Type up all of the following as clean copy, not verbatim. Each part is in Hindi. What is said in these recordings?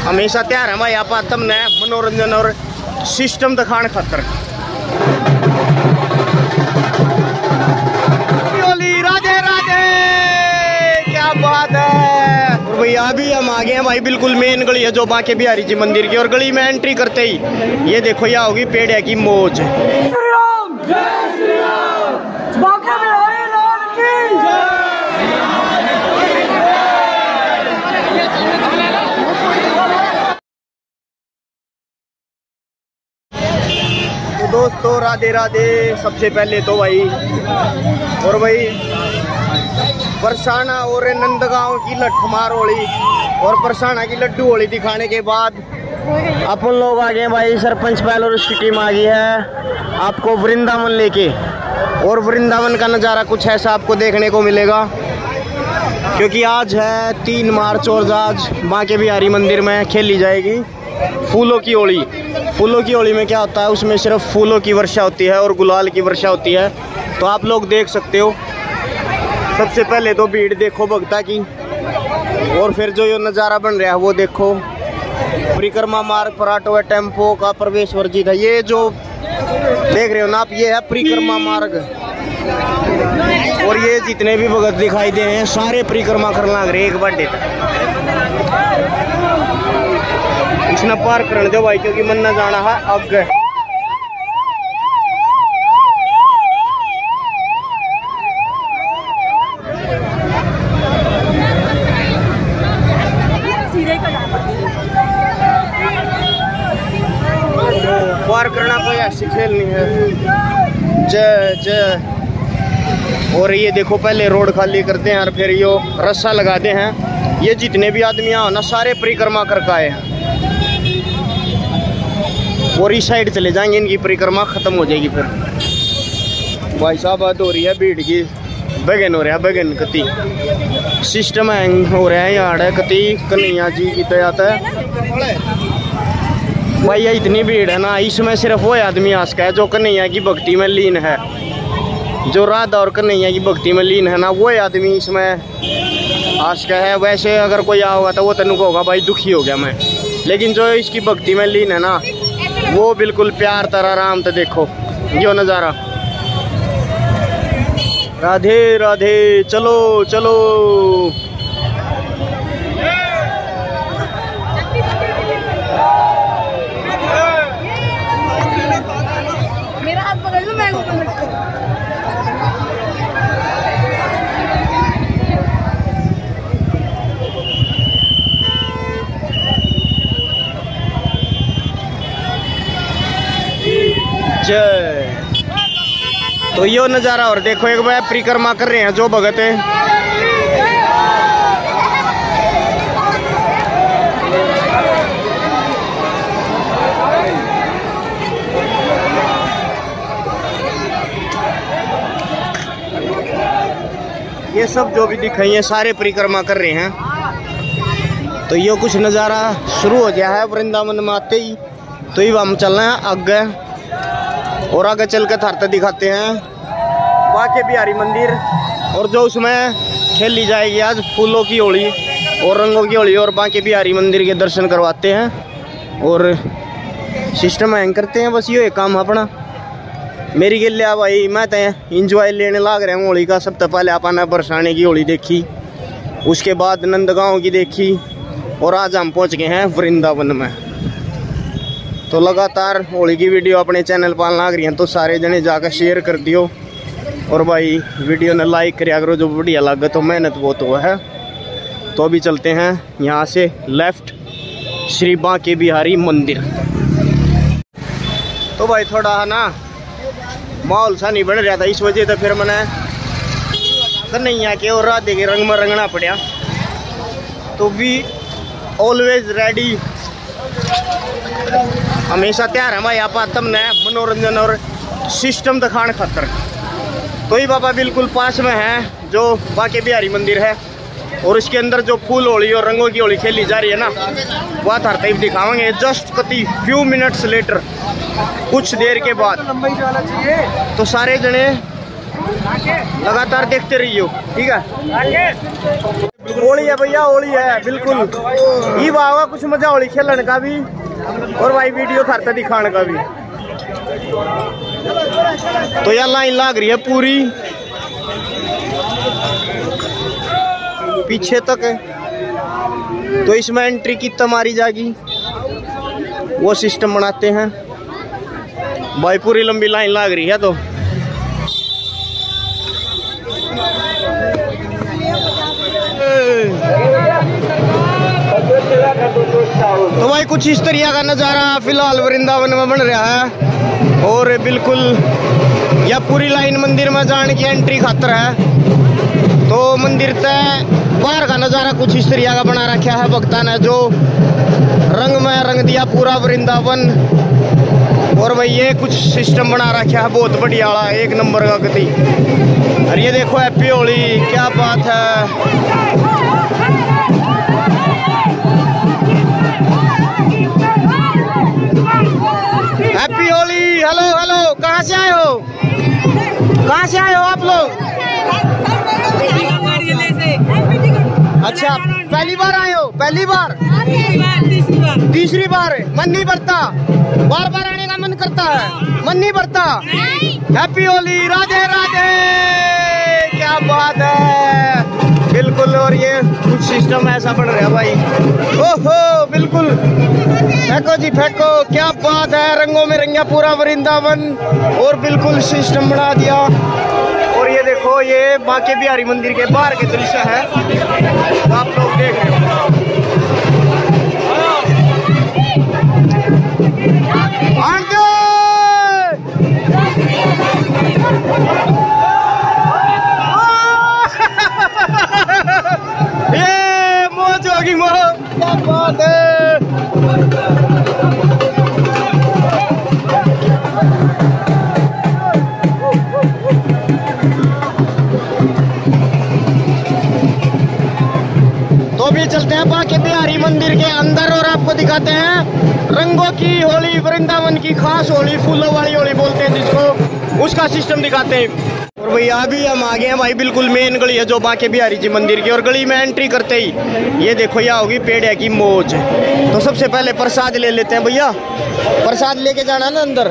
हमेशा तैयार है भाई आप तुमने मनोरंजन और सिस्टम दिखाने खातर। राधे राधे, क्या बात है। और भैया अभी हम आ गए हैं भाई बिल्कुल मेन गली है जो बांके बिहारी जी मंदिर की, और गली में एंट्री करते ही ये देखो यहाँ होगी पेड़िया की मौज। तो दोस्तों राधे राधे। सबसे पहले तो भाई और भाई परसाना और नंदगांव की लठमार होली और परसाना की लड्डू होली दिखाने के बाद अपन लोग आ गए भाई, सरपंच पहल और उसकी टीम आ गई है आपको वृंदावन लेके। और वृंदावन का नज़ारा कुछ ऐसा आपको देखने को मिलेगा क्योंकि आज है 3 मार्च और आज बांके बिहारी मंदिर में खेली जाएगी फूलों की होली। फूलों की होली में क्या होता है, उसमें सिर्फ फूलों की वर्षा होती है और गुलाल की वर्षा होती है। तो आप लोग देख सकते हो। सबसे पहले तो भीड़ देखो भक्ता की, और फिर जो ये नज़ारा बन रहा है वो देखो। परिक्रमा मार्ग पर ऑटो व टेम्पो का प्रवेश वर्जित है। ये जो देख रहे हो ना आप, ये है परिक्रमा मार्ग। और ये जितने भी भगत दिखाई दे रहे हैं सारे परिक्रमा करने लग रहे एक बर्थडे तक। इसने पार करने दो भाई क्योंकि मन न जाना है आगे। पार करना कोई ऐसी खेल नहीं है। जय जय। और ये देखो पहले रोड खाली करते हैं और फिर यो रस्सा लगाते हैं। ये जितने भी आदमी आओ ना सारे परिक्रमा करके आए हैं और इस साइड चले जाएंगे, इनकी परिक्रमा खत्म हो जाएगी। फिर भाई साहब बात हो रही है भीड़ की, बगन हो रहा है बगन कति सिस्टम हैंग हो रहा है यहाँ कति कन्हैया जी की दया है भाई। ये इतनी भीड़ है ना, इसमें सिर्फ वो आदमी आ सका है जो कन्हैया की भक्ति में लीन है, जो राधा और कन्हैया की भक्ति में लीन है ना, वो आदमी इसमें आ सका है। वैसे अगर कोई आ होगा तो वो तनु को होगा भाई दुखी हो गया मैं, लेकिन जो इसकी भक्ति में लीन है ना वो बिल्कुल प्यार तरह राम। तो देखो यो नज़ारा। राधे राधे। चलो चलो। मेरा हाथ पकड़ लो, मैं ऊपर जय। तो यो नज़ारा और देखो एक बार परिक्रमा कर रहे हैं जो भगत है। ये सब जो भी दिखाई है सारे परिक्रमा कर रहे हैं। तो ये कुछ नज़ारा शुरू हो गया है वृंदावन में आते ही। तो ये हम चल रहे हैं आगे, और आगे चल के थारते दिखाते हैं बांके बिहारी मंदिर और जो उसमें खेली जाएगी आज फूलों की होली और रंगों की होली। और बांके बिहारी मंदिर के दर्शन करवाते हैं और सिस्टम हैंग करते हैं। बस ये काम अपना मेरी के लिए भाई मैं तो इंजॉय लेने लग रहा हूँ होली का। सबसे पहले अपन बरसाने की होली देखी, उसके बाद नंदगांव की देखी और आज हम पहुँच गए हैं वृंदावन में। तो लगातार होली की वीडियो अपने चैनल पर लग रही हैं तो सारे जने जाकर शेयर कर दियो और भाई वीडियो ने लाइक करिया करो जो बढ़िया लगे। तो मेहनत बहुत हुआ है। तो अभी चलते हैं यहाँ से लेफ्ट श्री बांके बिहारी मंदिर। तो भाई थोड़ा है ना माहौल सा नहीं बन रहा था, इस वजह से फिर मैंने कन्हैया के और राधे के रंग में रंगना पड़ा। तो वी ऑलवेज रेडी, हमेशा तैयार है भाई आप तुमने मनोरंजन और सिस्टम दिखाने खातर। तो ये बाबा बिल्कुल पास में है जो बांके बिहारी मंदिर है और इसके अंदर जो फूल होली और रंगों की होली खेली जा रही है ना वह थारते दिखावेंगे जस्ट कति फ्यू मिनट्स लेटर, कुछ देर के बाद। तो सारे जने लगातार देखते रहिए, ठीक है। होली है भैया, होली है बिल्कुल। ये बाबा कुछ मजा होली खेलने का भी और भाई वीडियो थारता दिखाने का भी। तो यार लाइन लाग रही है पूरी पीछे तक है, तो इसमें एंट्री कितना मारी जाएगी वो सिस्टम बनाते हैं भाई। पूरी लंबी लाइन लाग रही है। तो भाई कुछ इस तरीके का नज़ारा फिलहाल वृंदावन में बन रहा है। और बिल्कुल यह पूरी लाइन मंदिर में जाने की एंट्री खातर है। तो मंदिर तय बाहर का नज़ारा कुछ इस तरीके का बना रखा है भक्ता ने, जो रंग में रंग दिया पूरा वृंदावन। और भाई ये कुछ सिस्टम बना रखा है बहुत बढ़िया वाला, एक नंबर का गति। और ये देखो हैप्पी होली, क्या बात है। हैप्पी होली। हेलो हेलो, कहाँ से आए हो? कहाँ से आए हो आप लोग? अच्छा, पहली बार आए हो? पहली बार? तीसरी बार? मन नहीं भरता? बार बार आने का मन करता है? मन नहीं भरता? हैप्पी होली, राधे राधे, क्या बात है बिल्कुल। और ये कुछ सिस्टम ऐसा बन रहा है भाई, ओहो बिल्कुल। फेंको जी फेंको, क्या बात है। रंगों में रंगा पूरा वृंदावन और बिल्कुल सिस्टम बना दिया। और ये देखो, ये बांके बिहारी मंदिर के बाहर के दृश्य है, आप लोग देख रहे हो। ये मौज होगी, मौज, क्या बात है। तो अभी चलते हैं बांके बिहारी मंदिर के अंदर और आपको दिखाते हैं रंगों की होली, वृंदावन की खास होली, फूलों वाली होली बोलते हैं जिसको, उसका सिस्टम दिखाते हैं। और भैया अभी हम आ गए हैं भाई बिल्कुल मेन गली है जो बांके बिहारी जी मंदिर की। और गली में एंट्री करते ही ये देखो, यह होगी पेड़िया की मौज। तो सबसे पहले प्रसाद ले लेते हैं भैया। प्रसाद लेके जाना ना अंदर?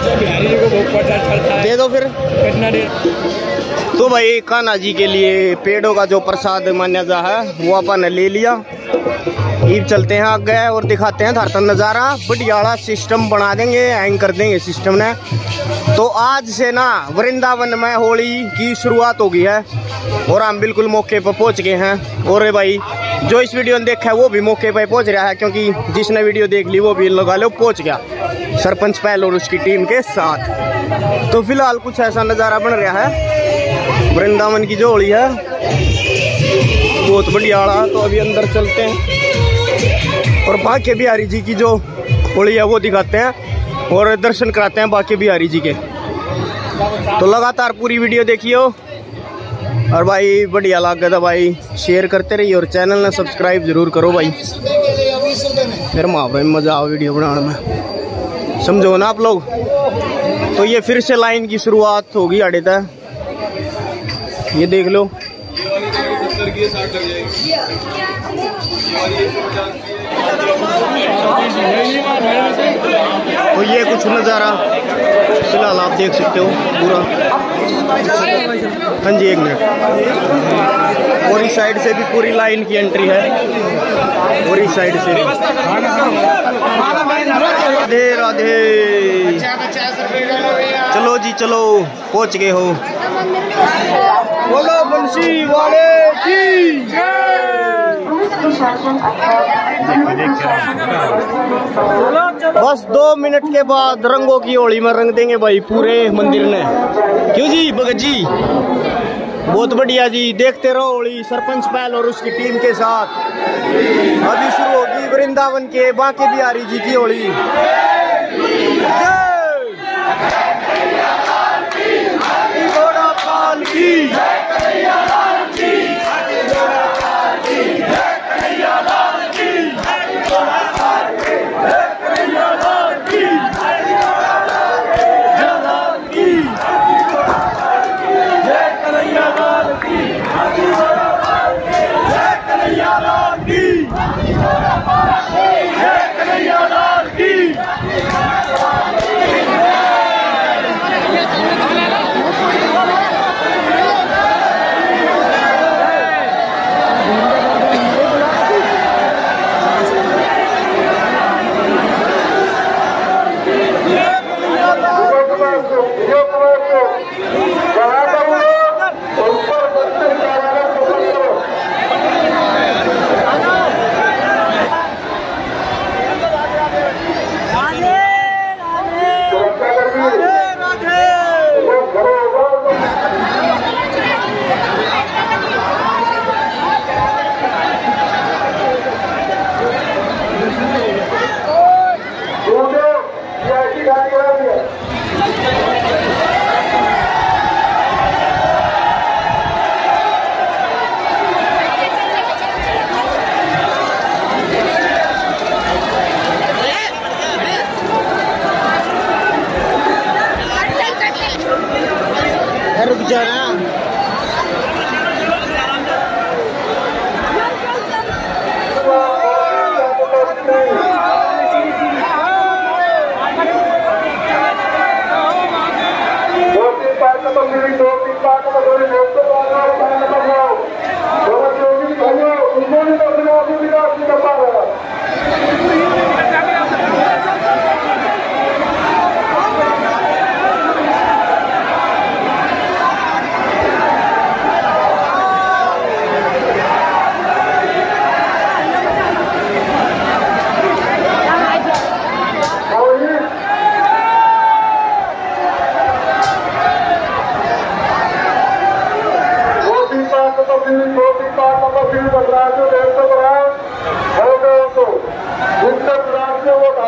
दे दो फिर। तो भाई कान्हा जी के लिए पेड़ों का जो प्रसाद मान्या जा है वो अपन ने ले लिया। अब चलते हैं आगे और दिखाते हैं धरतन नज़ारा। बढ़िया सिस्टम बना देंगे, हैंग कर देंगे सिस्टम ने। तो आज से ना वृंदावन में होली की शुरुआत हो गई है और हम बिल्कुल मौके पर पहुंच गए हैं। और भाई जो इस वीडियो ने देखा है वो भी मौके पर पहुंच रहा है, क्योंकि जिसने वीडियो देख ली वो भी लगा लो पहुंच गया, सरपंच पहल और उसकी टीम के साथ। तो फिलहाल कुछ ऐसा नज़ारा बन रहा है वृंदावन की जो होली है, बहुत बढ़िया वाला। तो अभी अंदर चलते हैं और बांके बिहारी जी की जो होली है वो दिखाते हैं और दर्शन कराते हैं बांके बिहारी जी के। तो लगातार पूरी वीडियो देखियो और भाई बढ़िया लगा था भाई शेयर करते रहिए और चैनल ने सब्सक्राइब जरूर करो भाई। फिर महाभाई मजा आओ वीडियो बनाने में, समझो ना आप लोग। तो ये फिर से लाइन की शुरुआत होगी आड़े तक, ये देख लो। तो ये कुछ नज़ारा फिलहाल आप देख सकते हो पूरा। हाँ जी, एक मिनट। और इस साइड से भी पूरी लाइन की एंट्री है और इस साइड से भी। राधे राधे, चलो जी चलो, पहुंच गए हो। बोलो बंसी वाले की बस 2 मिनट के बाद रंगों की होली में रंग देंगे भाई पूरे मंदिर ने। क्यों जी भगत जी? बहुत बढ़िया जी, देखते रहो होली सरपंच पहल और उसकी टीम के साथ। अभी शुरू होगी वृंदावन के बांके बिहारी जी की होली।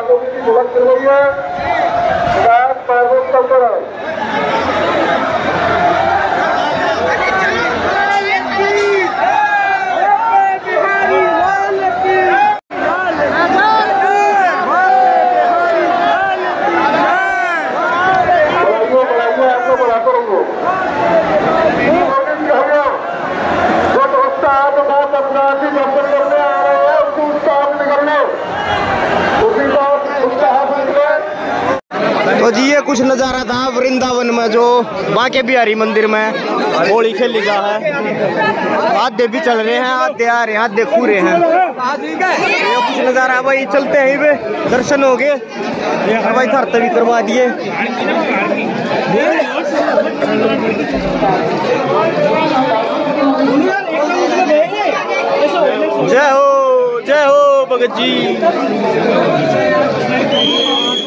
तो जी ये कुछ नज़ारा था वृंदावन में जो बांके बिहारी मंदिर में होली खेली जा है। आधे भी चल रहे हैं, आधे आ रहे हैं, आधे खू रहे हैं। ये कुछ नज़ारा भाई, चलते हैं वे दर्शन हो गए भाई, खर्च भी करवा दिए। जय हो भगत जी।